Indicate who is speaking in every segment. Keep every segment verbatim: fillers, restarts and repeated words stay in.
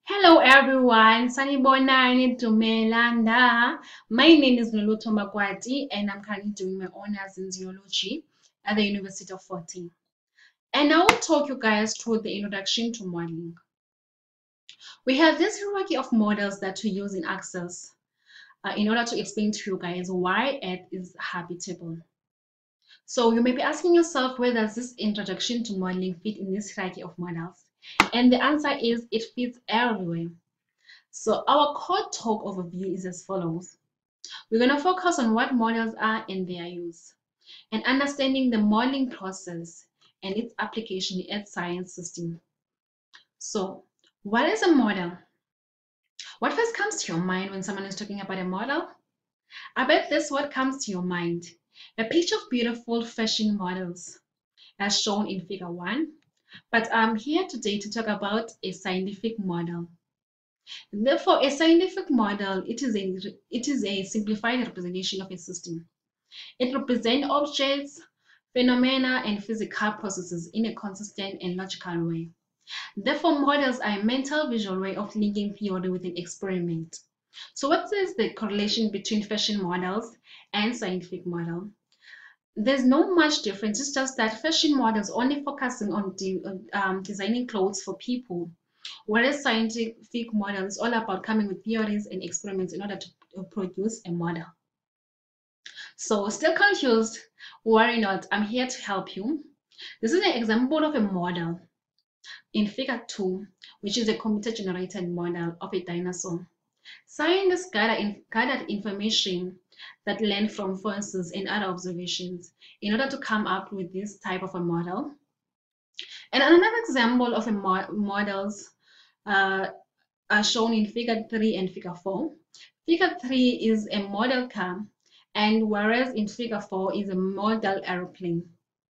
Speaker 1: Hello everyone, Sanibonani Tumelanda. My name is Noluto Magwati and I'm currently doing my honors in zoology at the University of Fort Hare. And I will talk you guys through the introduction to modeling. We have this hierarchy of models that we use in Access uh, in order to explain to you guys why Earth is habitable. So you may be asking yourself, where does this introduction to modeling fit in this hierarchy of models? And the answer is it fits everywhere. So our core talk overview is as follows. We're going to focus on what models are and their use, and understanding the modeling process and its application in Earth science system. So what is a model? What first comes to your mind when someone is talking about a model? I bet this what comes to your mind. A picture of beautiful fashion models as shown in figure one. But I'm here today to talk about a scientific model. Therefore, a scientific model, it is a, it is a simplified representation of a system. It represents objects, phenomena, and physical processes in a consistent and logical way. Therefore, models are a mental visual way of linking theory with an experiment. So what is the correlation between fashion models and scientific model? There's no much difference. It's just that fashion models only focusing on de um, designing clothes for people, whereas scientific model is all about coming with theories and experiments in order to produce a model. So still confused? Worry not, I'm here to help you. This is an example of a model in figure two, which is a computer-generated model of a dinosaur. Scientists gather in, gathered information that learned from fossils and other observations in order to come up with this type of a model. And another example of a mo models uh, are shown in figure three and figure four. Figure three is a model car, and whereas in figure four is a model aeroplane.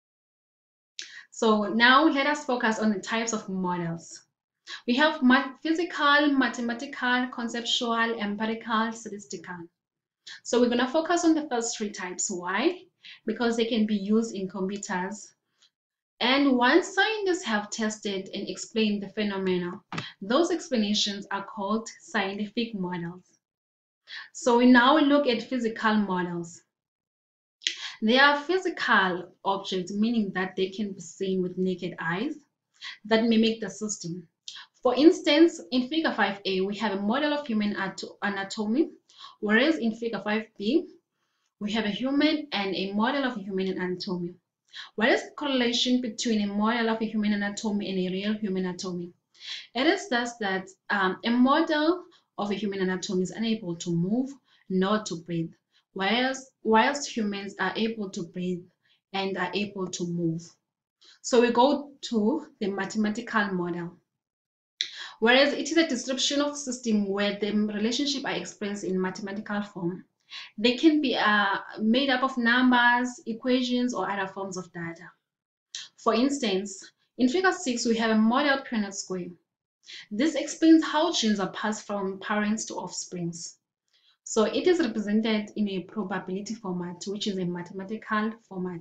Speaker 1: So now let us focus on the types of models. We have physical, mathematical, conceptual, empirical, statistical. So we're going to focus on the first three types. Why? Because they can be used in computers. And once scientists have tested and explained the phenomena, those explanations are called scientific models. So we now look at physical models. They are physical objects, meaning that they can be seen with naked eyes that mimic the system. For instance, in figure five A, we have a model of human anatomy, whereas in figure five B, we have a human and a model of human anatomy. What is the correlation between a model of a human anatomy and a real human anatomy? It is thus that um, a model of a human anatomy is unable to move nor to breathe, whereas whilst humans are able to breathe and are able to move. So we go to the mathematical model. Whereas it is a description of system where the relationship are expressed in mathematical form. They can be uh, made up of numbers, equations, or other forms of data. For instance, in figure six, we have a model Punnett square. This explains how genes are passed from parents to offsprings. So it is represented in a probability format, which is a mathematical format.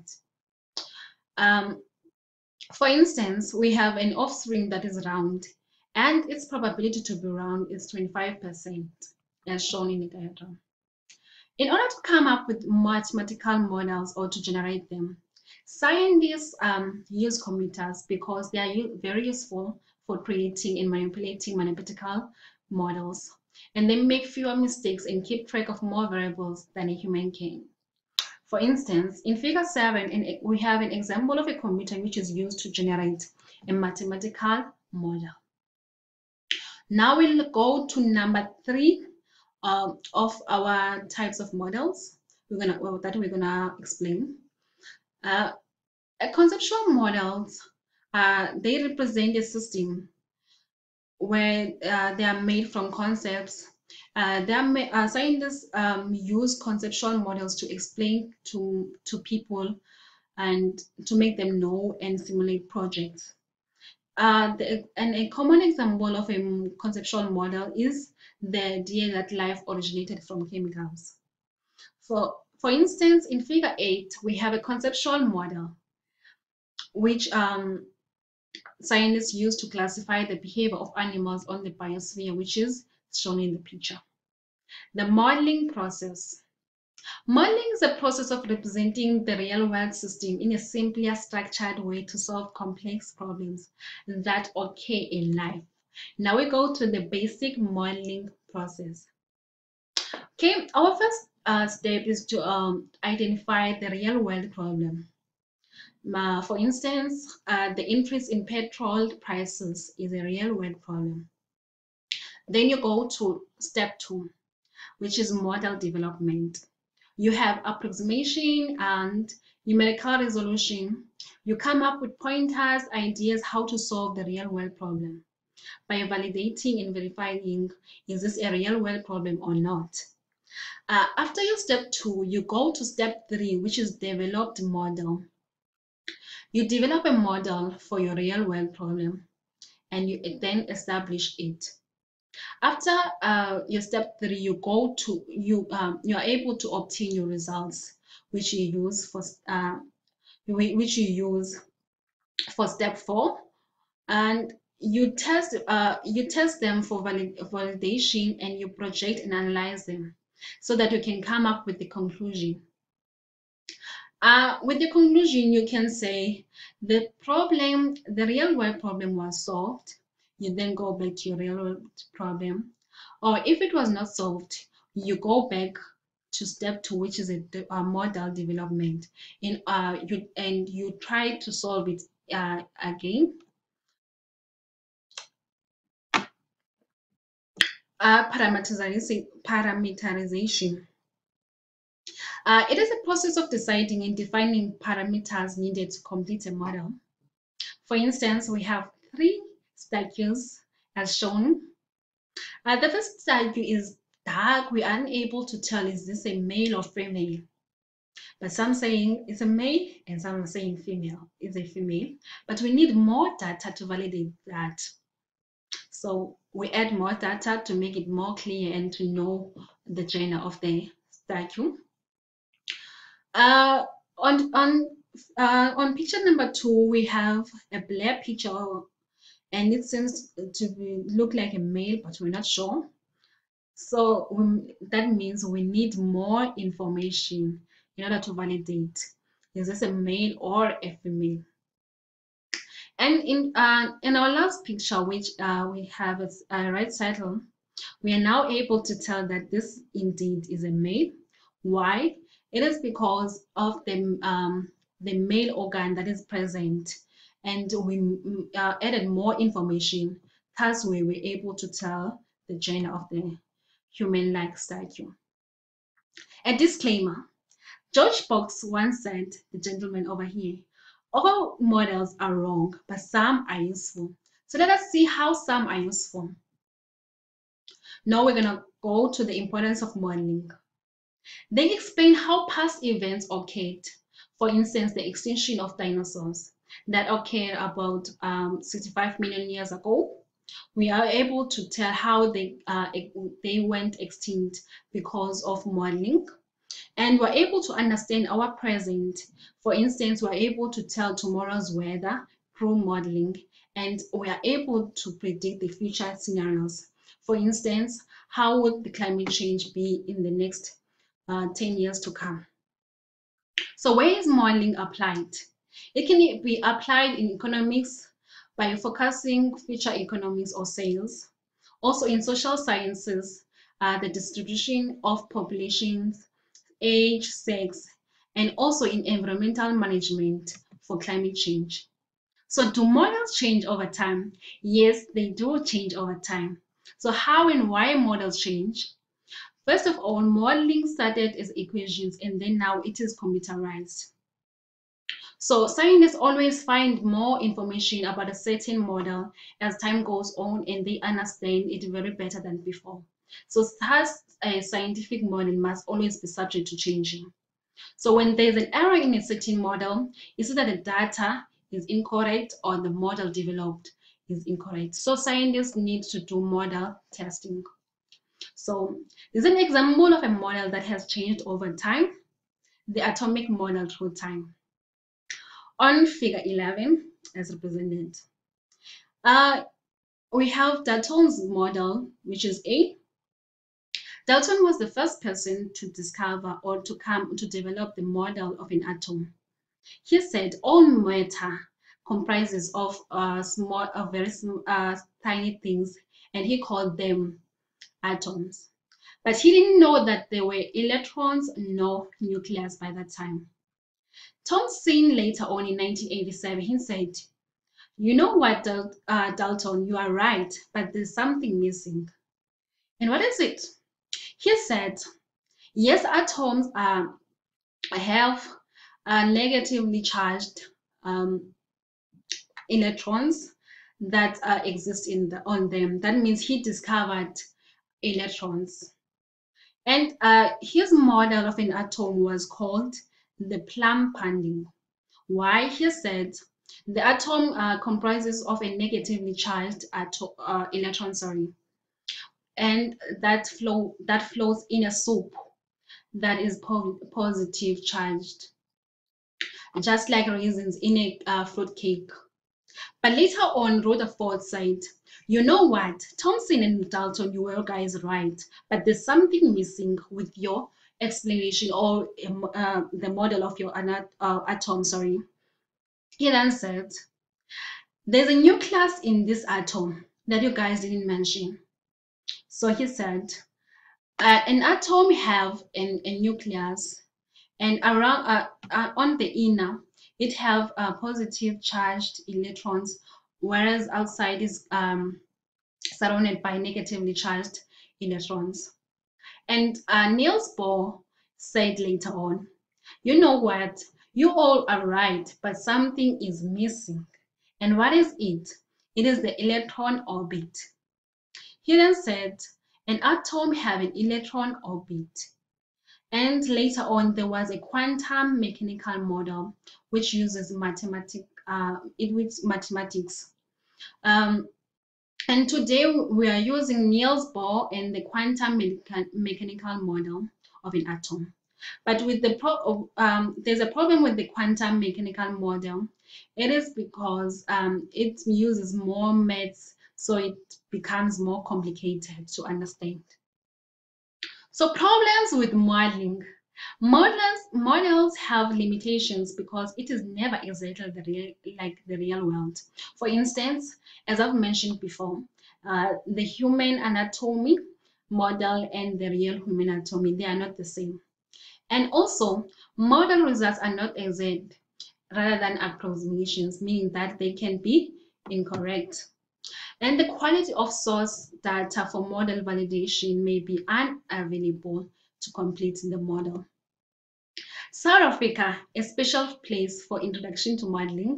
Speaker 1: Um, for instance, we have an offspring that is round, and its probability to be round is twenty-five percent, as shown in the diagram. In order to come up with mathematical models or to generate them, scientists um, use computers because they are very useful for creating and manipulating mathematical models, and they make fewer mistakes and keep track of more variables than a human can. For instance, in figure seven, we have an example of a computer which is used to generate a mathematical model. Now we'll go to number three uh, of our types of models we're gonna, well, that we're gonna explain. Uh, a conceptual models, uh, they represent a system where uh, they are made from concepts. Uh, they are uh, scientists um, use conceptual models to explain to, to people and to make them know and simulate projects. Uh, the, and a common example of a conceptual model is the idea that life originated from chemicals. For, for instance, in figure eight, we have a conceptual model which um, scientists use to classify the behavior of animals on the biosphere, which is shown in the picture. The modeling process. Modeling is a process of representing the real-world system in a simpler, structured way to solve complex problems that occur in life. Now we go to the basic modeling process. Okay, our first uh, step is to um, identify the real-world problem. Uh, for instance, uh, the increase in petrol prices is a real-world problem. Then you go to step two, which is model development. You have approximation and numerical resolution. You come up with pointers, ideas how to solve the real world problem by validating and verifying, is this a real world problem or not? Uh, after your step two, you go to step three, which is developed model. You develop a model for your real world problem and you then establish it. After uh, your step three, you go to you um, you are able to obtain your results, which you use for uh, which you use for step four, and you test uh, you test them for valid validation, and you project and analyze them so that you can come up with the conclusion. Uh, with the conclusion, you can say the problem, the real world problem was solved. You then go back to your real world problem. Or if it was not solved, you go back to step two, which is a, a model development, and uh, you and you try to solve it uh, again. Uh, parameterization. Parameterization. Uh, it is a process of deciding and defining parameters needed to complete a model. For instance, we have three statues as shown. Uh, the first statue is dark. We are unable to tell is this a male or female. But some saying it's a male and some are saying female is a female. But we need more data to validate that. So we add more data to make it more clear and to know the gender of the statue. Uh, on on uh, on picture number two, we have a blur picture, and it seems to be, look like a male, but we're not sure. So we, that means we need more information in order to validate, is this a male or a female? And in uh, in our last picture, which uh, we have as a right title, we are now able to tell that this indeed is a male. Why? It is because of the um, the male organ that is present, and we uh, added more information. Thus, we were able to tell the gender of the human-like statue. A disclaimer. George Box once said, the gentleman over here, all models are wrong, but some are useful. So let us see how some are useful. Now we're going to go to the importance of modeling. They explain how past events occurred. For instance, the extinction of dinosaurs that occurred about um, sixty-five million years ago. We are able to tell how they, uh, they went extinct because of modeling. And we're able to understand our present. For instance, we're able to tell tomorrow's weather through modeling, and we are able to predict the future scenarios. For instance, how would the climate change be in the next uh, ten years to come? So where is modeling applied? It can be applied in economics by focusing future economics or sales. Also in social sciences, uh, the distribution of populations, age, sex, and also in environmental management for climate change. So do models change over time? Yes, they do change over time. So how and why models change? First of all, modeling started as equations and then now it is computerized. So scientists always find more information about a certain model as time goes on and they understand it very better than before. So thus a scientific model must always be subject to changing. So when there's an error in a certain model, it's either the data is incorrect or the model developed is incorrect. So scientists need to do model testing. So this is an example of a model that has changed over time, the atomic model through time. On figure eleven, as represented, Uh, we have Dalton's model, which is A. Dalton was the first person to discover or to come to develop the model of an atom. He said all matter comprises of uh, small, uh, very small, uh, tiny things, and he called them atoms. But he didn't know that there were electrons, no nucleus by that time. Thomson later on in nineteen eighty-seven, he said, you know what, Dal uh, Dalton, you are right, but there's something missing. And what is it? He said, yes, atoms uh, have uh, negatively charged um, electrons that uh, exist in the, on them. That means he discovered electrons. And uh, his model of an atom was called the Plum-Panding. Why? He said the atom uh, comprises of a negatively charged atom, uh, electron, sorry, and that flow that flows in a soup that is po positive charged, just like raisins in a uh, fruit cake. But later on, Rutherford said, you know what, Thomson and Dalton, you were guys right, but there's something missing with your explanation or um, uh, the model of your uh, atom, sorry. He then said, there's a nucleus in this atom that you guys didn't mention. So he said, uh, an atom have an, a nucleus, and around uh, uh, on the inner, it have uh, positive charged electrons, whereas outside is um, surrounded by negatively charged electrons. And uh, Niels Bohr said later on, you know what, you all are right, but something is missing. And what is it? It is the electron orbit. He then said, an atom have an electron orbit. And later on, there was a quantum mechanical model which uses mathematics. Uh, it with mathematics. Um, and today we are using Niels Bohr and the quantum mecha mechanical model of an atom. But with the pro um, there's a problem with the quantum mechanical model. It is because um, it uses more maths, so it becomes more complicated to understand. So problems with modeling. Models, models have limitations because it is never exactly the real, like the real world. For instance, as I've mentioned before, uh, the human anatomy model and the real human anatomy, they are not the same. And also, model results are not exact rather than approximations, meaning that they can be incorrect. And the quality of source data for model validation may be unavailable to complete the model. South Africa, a special place for introduction to modeling.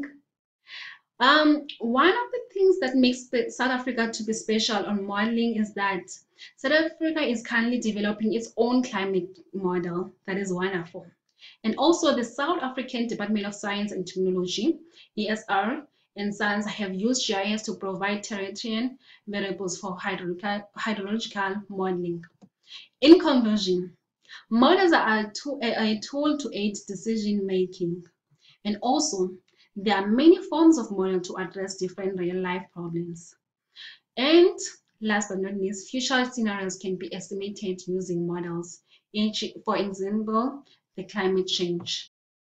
Speaker 1: Um, one of the things that makes the South Africa to be special on modeling is that South Africa is currently developing its own climate model. That is wonderful. And also the South African Department of Science and Technology, E S R, and SANS have used G I S to provide terrain variables for hydrological, hydrological modeling. In conclusion, models are a tool, a tool to aid decision making, and also there are many forms of model to address different real-life problems. And last but not least, future scenarios can be estimated using models, for example, the climate change.